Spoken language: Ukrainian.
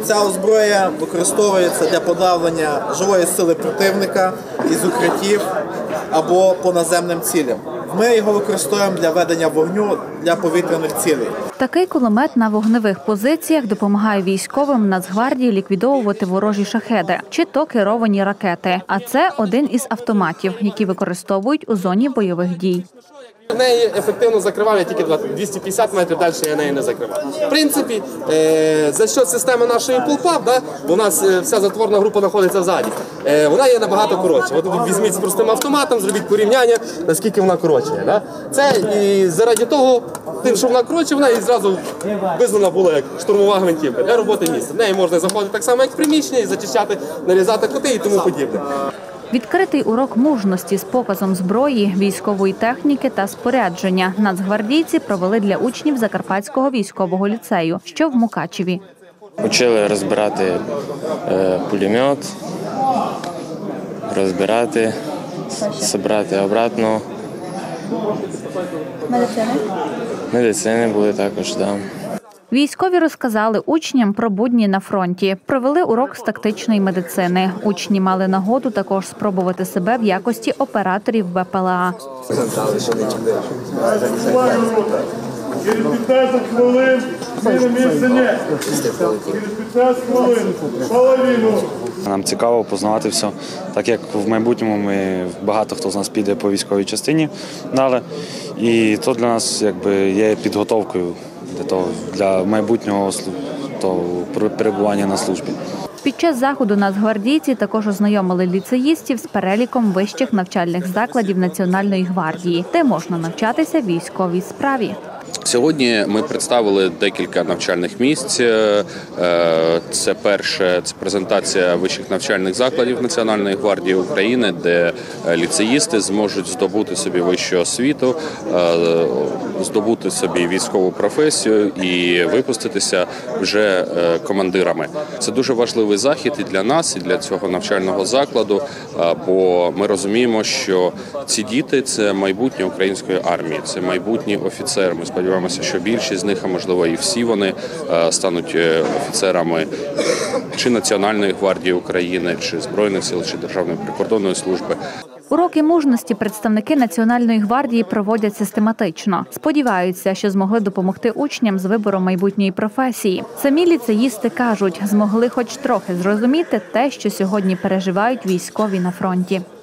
Ця озброя використовується для подавлення живої сили противника із укриттів або по наземним цілям. Ми його використовуємо для ведення вогню для повітряних цілей. Такий кулемет на вогневих позиціях допомагає військовим Нацгвардії ліквідовувати ворожі шахеди чи то керовані ракети. А це один із автоматів, які використовують у зоні бойових дій. Неї ефективно закривав я тільки 250 метрів, далі я неї не закривав. В принципі, за що система нашої пулпап, бо у нас вся затворна група знаходиться ззаді, вона є набагато коротша. От візьміть з простим автоматом, зробіть порівняння, наскільки вона коротша. Це і заради того, тим, що вона коротша, вона і зразу визнана була як штурмова гвинтівка для роботи місця. В неї можна заходити так само, як в приміщення, і зачищати, нарізати кути і тому подібне. Відкритий урок мужності з показом зброї, військової техніки та спорядження нацгвардійці провели для учнів Закарпатського військового ліцею, що в Мукачеві. Учили розбирати пулемет, розбирати, збирати обратно. Медицини були також, так. Військові розказали учням про будні на фронті. Провели урок з тактичної медицини. Учні мали нагоду також спробувати себе в якості операторів БПЛА. Через 15 хвилин зміни місця ні. Через 15 хвилин половину. Нам цікаво познавати все, так як в майбутньому багато хто з нас піде по військовій частині далі. І то для нас є підготовкою для майбутнього перебування на службі. Під час заходу нацгвардійці також ознайомили ліцеїстів з переліком вищих навчальних закладів Національної гвардії, де можна навчатися військовій справі. Сьогодні ми представили декілька навчальних місць. Це перше – це презентація вищих навчальних закладів Національної гвардії України, де ліцеїсти зможуть здобути собі вищу освіту, здобути собі військову професію і випуститися вже командирами. Це дуже важливий захід і для нас, і для цього навчального закладу, бо ми розуміємо, що ці діти – це майбутнє української армії, це майбутні офіцери. Ми сподіваємося, що більшість з них, а можливо і всі вони, стануть офіцерами чи Національної гвардії України, чи Збройних сил, чи Державної прикордонної служби. Уроки мужності представники Національної гвардії проводять систематично. Сподіваються, що змогли допомогти учням з вибором майбутньої професії. Самі ліцеїсти кажуть, змогли хоч трохи зрозуміти те, що сьогодні переживають військові на фронті.